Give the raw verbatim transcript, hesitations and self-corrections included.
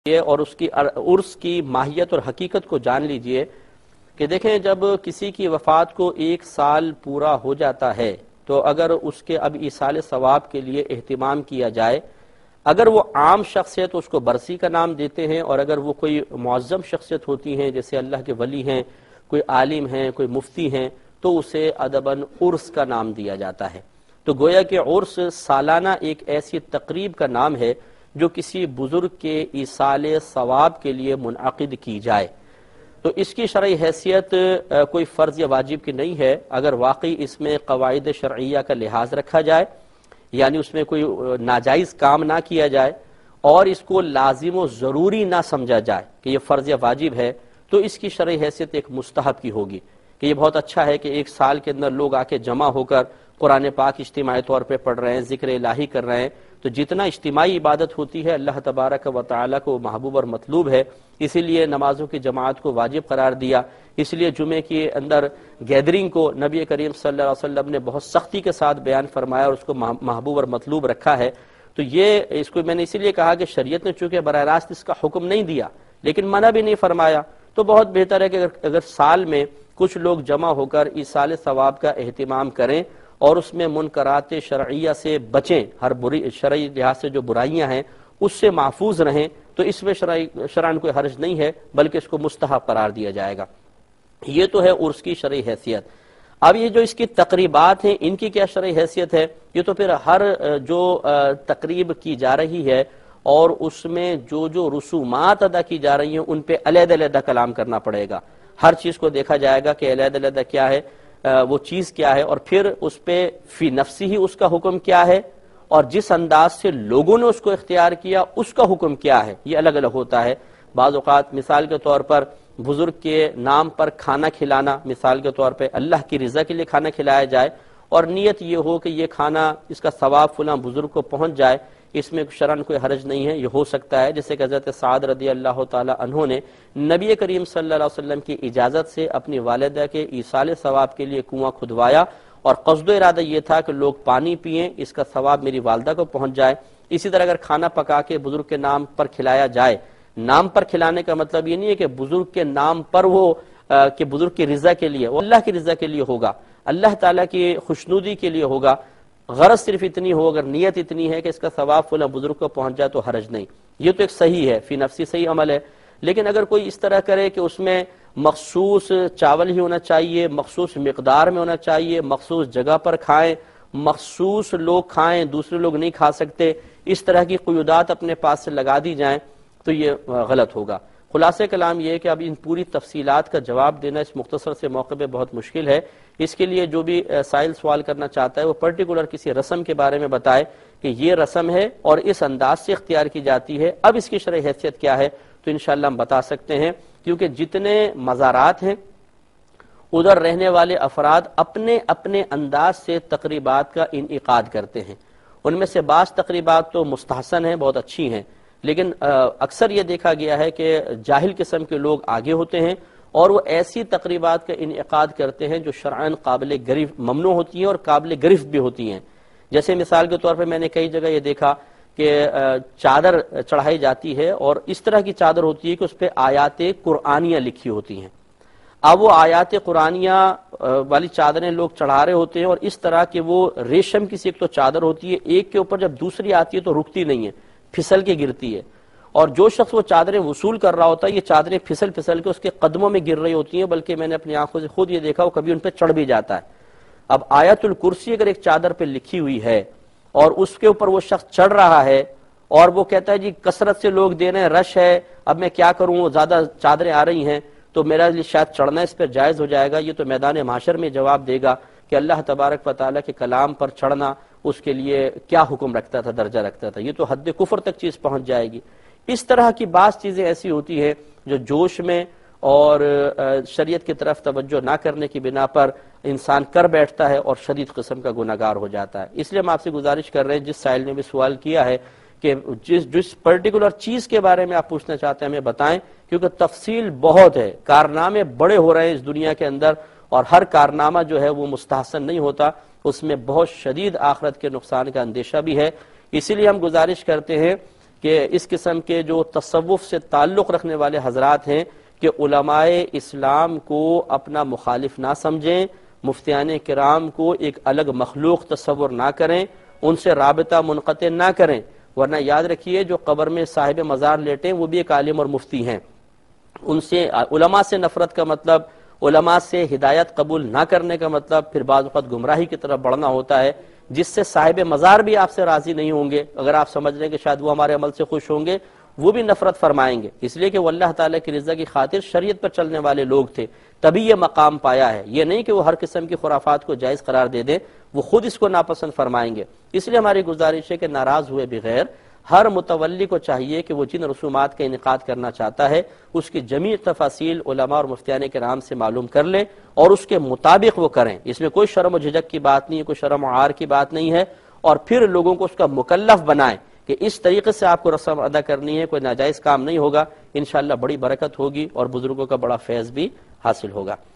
اور اس کی عرس کی ماہیت اور حقیقت کو جان لیجئے کہ دیکھیں جب کسی کی وفات کو ایک سال پورا ہو جاتا ہے تو اگر اس کے اب ایصال ثواب کے لیے اہتمام کیا جائے، اگر وہ عام شخصیت اس کو برسی کا نام دیتے ہیں، اور اگر وہ کوئی معظم شخصیت ہوتی ہیں جیسے اللہ کے ولی ہیں، کوئی عالم ہیں، کوئی مفتی ہیں، تو اسے ادباً عرس کا نام دیا جاتا ہے۔ تو گویا کہ عرس سالانہ ایک ایسی تقریب کا نام ہے جو کسی بزرگ کے ایصال ثواب کے لیے منعقد کی جائے۔ تو اس کی شرعی حیثیت کوئی فرض یا واجب کی نہیں ہے اگر واقعی اس میں قواعد شرعیہ کا لحاظ رکھا جائے، یعنی اس میں کوئی ناجائز کام نہ کیا جائے اور اس کو لازم و ضروری نہ سمجھا جائے کہ یہ فرض یا واجب ہے، تو اس کی شرعی حیثیت ایک مستحب کی ہوگی کہ یہ بہت اچھا ہے کہ ایک سال کے اندر لوگ آ کے جمع ہو کر قرآن پاک اجتماعی طور پہ پڑھ رہے ہیں، ذکر الہی کر رہے ہیں۔ تو جتنا اجتماعی عبادت ہوتی ہے اللہ تبارک و تعالیٰ کو محبوب اور مطلوب ہے، اسی لیے نمازوں کی جماعت کو واجب قرار دیا، اس لیے جمعے کے اندر گیدرنگ کو نبی کریم صلی اللہ علیہ وسلم نے بہت سختی کے ساتھ بیان فرمایا اور اس کو محبوب اور مطلوب رکھا ہے۔ تو یہ اس کو میں نے اسی لیے کہا کہ شریعت نے چونکہ براہ راست اس کا حکم نہیں دیا لیکن منع بھی نہیں فرمایا، تو بہت بہتر ہے کہ اگر, اگر سال میں کچھ لوگ جمع ہو کر ایصال ثواب کا اہتمام کریں اور اس میں منکرات شرعیہ سے بچیں، ہر بری شرعی لحاظ سے جو برائیاں ہیں اس سے محفوظ رہیں، تو اس میں شرعی شرعاً کوئی حرج نہیں ہے بلکہ اس کو مستحب قرار دیا جائے گا۔ یہ تو ہے عرس کی شرعی حیثیت۔ اب یہ جو اس کی تقریبات ہیں ان کی کیا شرعی حیثیت ہے؟ یہ تو پھر ہر جو تقریب کی جا رہی ہے اور اس میں جو جو رسومات ادا کی جا رہی ہیں ان پہ علیحدہ علیحدہ کلام کرنا پڑے گا۔ ہر چیز کو دیکھا جائے گا کہ علیحدہ علیحدہ کیا ہے، وہ چیز کیا ہے، اور پھر اس پہ فی نفسی ہی اس کا حکم کیا ہے، اور جس انداز سے لوگوں نے اس کو اختیار کیا اس کا حکم کیا ہے، یہ الگ الگ ہوتا ہے۔ بعض اوقات مثال کے طور پر بزرگ کے نام پر کھانا کھلانا، مثال کے طور پہ اللہ کی رضا کے لیے کھانا کھلایا جائے اور نیت یہ ہو کہ یہ کھانا اس کا ثواب فلاں بزرگ کو پہنچ جائے، اس میں شرعاً کوئی حرج نہیں ہے، یہ ہو سکتا ہے۔ جیسے کہ حضرت سعد رضی اللہ تعالی عنہ نے نبی کریم صلی اللہ علیہ وسلم کی اجازت سے اپنی والدہ کے ایصال ثواب کے لیے کنواں کھدوایا اور قصد و ارادہ یہ تھا کہ لوگ پانی پئیں، اس کا ثواب میری والدہ کو پہنچ جائے۔ اسی طرح اگر کھانا پکا کے بزرگ کے نام پر کھلایا جائے، نام پر کھلانے کا مطلب یہ نہیں ہے کہ بزرگ کے نام پر وہ کہ بزرگ کی رضا کے لیے، وہ اللہ کی رضا کے لیے ہوگا، اللہ تعالیٰ کی خوشنودی کے لیے ہوگا، غرض صرف اتنی ہو، اگر نیت اتنی ہے کہ اس کا ثواب فلاں بزرگ کو پہنچ جائے تو حرج نہیں، یہ تو ایک صحیح ہے، فی نفسی صحیح عمل ہے۔ لیکن اگر کوئی اس طرح کرے کہ اس میں مخصوص چاول ہی ہونا چاہیے، مخصوص مقدار میں ہونا چاہیے، مخصوص جگہ پر کھائیں، مخصوص لوگ کھائیں، دوسرے لوگ نہیں کھا سکتے، اس طرح کی قیودات اپنے پاس سے لگا دی جائیں تو یہ غلط ہوگا۔ خلاصہ کلام یہ ہے کہ اب ان پوری تفصیلات کا جواب دینا اس مختصر سے موقع پہ بہت مشکل ہے، اس کے لیے جو بھی سائل سوال کرنا چاہتا ہے وہ پرٹیکولر کسی رسم کے بارے میں بتائے کہ یہ رسم ہے اور اس انداز سے اختیار کی جاتی ہے، اب اس کی شرعی حیثیت کیا ہے تو انشاءاللہ ہم بتا سکتے ہیں، کیونکہ جتنے مزارات ہیں ادھر رہنے والے افراد اپنے اپنے انداز سے تقریبات کا انعقاد کرتے ہیں۔ ان میں سے بعض تقریبات تو مستحسن ہیں، بہت اچھی ہیں، لیکن اکثر یہ دیکھا گیا ہے کہ جاہل قسم کے لوگ آگے ہوتے ہیں اور وہ ایسی تقریبات کا انعقاد کرتے ہیں جو شرعاً قابل گرفت ممنوع ہوتی ہیں اور قابل گرفت بھی ہوتی ہیں۔ جیسے مثال کے طور پہ میں نے کئی جگہ یہ دیکھا کہ چادر چڑھائی جاتی ہے اور اس طرح کی چادر ہوتی ہے کہ اس پہ آیات قرآنیہ لکھی ہوتی ہیں۔ اب وہ آیات قرآنیہ والی چادریں لوگ چڑھا رہے ہوتے ہیں اور اس طرح کہ وہ ریشم کی سی ایک تو چادر ہوتی ہے، ایک کے اوپر جب دوسری آتی ہے تو رکتی نہیں ہے، پھسل کے گرتی ہے، اور جو شخص وہ چادریں وصول کر رہا ہوتا ہے یہ چادریں پھسل پھسل کے اس کے قدموں میں گر رہی ہوتی ہیں، بلکہ میں نے اپنی آنکھوں سے خود یہ دیکھا وہ کبھی ان پہ چڑھ بھی جاتا ہے۔ اب آیت الکرسی اگر ایک چادر پہ لکھی ہوئی ہے اور اس کے اوپر وہ شخص چڑھ رہا ہے اور وہ کہتا ہے جی کثرت سے لوگ دے رہے ہیں، رش ہے، اب میں کیا کروں، وہ زیادہ چادریں آ رہی ہیں تو میرا لیے شاید چڑھنا اس پر جائز ہو جائے گا، یہ تو میدان محشر میں جواب دے گا کہ اللہ تبارک و تعالیٰ کے کلام پر چڑھنا اس کے لیے کیا حکم رکھتا تھا، درجہ رکھتا تھا، یہ تو حد کفر تک چیز پہنچ جائے گی۔ اس طرح کی بعض چیزیں ایسی ہوتی ہیں جو جوش میں اور شریعت کی طرف توجہ نہ کرنے کی بنا پر انسان کر بیٹھتا ہے اور شدید قسم کا گناہگار ہو جاتا ہے۔ اس لیے ہم آپ سے گزارش کر رہے ہیں، جس سائل نے بھی سوال کیا ہے کہ جس جس پرٹیکولر چیز کے بارے میں آپ پوچھنا چاہتے ہیں ہمیں بتائیں، کیونکہ تفصیل بہت ہے، کارنامے بڑے ہو رہے ہیں اس دنیا کے اندر اور ہر کارنامہ جو ہے وہ مستحسن نہیں ہوتا، اس میں بہت شدید آخرت کے نقصان کا اندیشہ بھی ہے۔ اسی لیے ہم گزارش کرتے ہیں کہ اس قسم کے جو تصوف سے تعلق رکھنے والے حضرات ہیں کہ علماء اسلام کو اپنا مخالف نہ سمجھیں، مفتیان کرام کو ایک الگ مخلوق تصور نہ کریں، ان سے رابطہ منقطع نہ کریں، ورنہ یاد رکھیے جو قبر میں صاحب مزار لیٹیں وہ بھی ایک عالم اور مفتی ہیں۔ ان سے علماء سے نفرت کا مطلب، علماء سے ہدایت قبول نہ کرنے کا مطلب پھر بعض اوقات گمراہی کی طرف بڑھنا ہوتا ہے، جس سے صاحب مزار بھی آپ سے راضی نہیں ہوں گے۔ اگر آپ سمجھ رہے ہیں کہ شاید وہ ہمارے عمل سے خوش ہوں گے، وہ بھی نفرت فرمائیں گے، اس لیے کہ وہ اللہ تعالیٰ کی رضا کی خاطر شریعت پر چلنے والے لوگ تھے، تبھی یہ مقام پایا ہے۔ یہ نہیں کہ وہ ہر قسم کی خرافات کو جائز قرار دے دیں، وہ خود اس کو ناپسند فرمائیں گے۔ اس لیے ہماری گزارش ہے کہ ناراض ہوئے بغیر ہر متولی کو چاہیے کہ وہ جن رسومات کا انعقاد کرنا چاہتا ہے اس کی جمیع تفاصیل علماء اور مفتیان کرام سے معلوم کر لیں اور اس کے مطابق وہ کریں۔ اس میں کوئی شرم و جھجک کی بات نہیں ہے، کوئی شرم و عار کی بات نہیں ہے، اور پھر لوگوں کو اس کا مکلف بنائیں کہ اس طریقے سے آپ کو رسم ادا کرنی ہے، کوئی ناجائز کام نہیں ہوگا، انشاءاللہ بڑی برکت ہوگی اور بزرگوں کا بڑا فیض بھی حاصل ہوگا۔